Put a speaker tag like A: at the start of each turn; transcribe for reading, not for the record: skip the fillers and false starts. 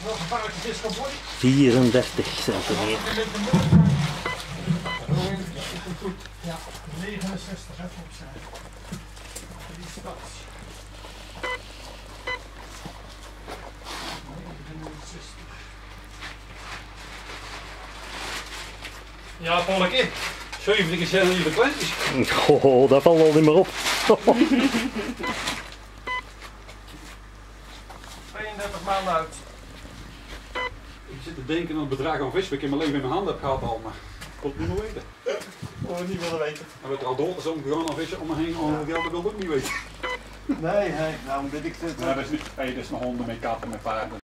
A: Nog een paar vis kan worden.
B: 34 centimeter.
A: Ja, 69 even opzij. Die stad. 69. Ja, Polleke. 70 zijn hier de kleintjes.
B: Oh, dat valt al niet meer op.
A: 32 maanden uit.
C: Ik zit te denken aan het bedrag aan vis wat ik in mijn leven in mijn handen heb gehad al, maar ik kon het niet meer weten.
A: Oh, niet willen weten.
C: Hij werd er al door, zo gegaan aan vissen om me heen, al geld dat wil ik ook niet weten.
A: Nee, nou weet ik het.
C: Ja, dat is nog honden met katten met paarden.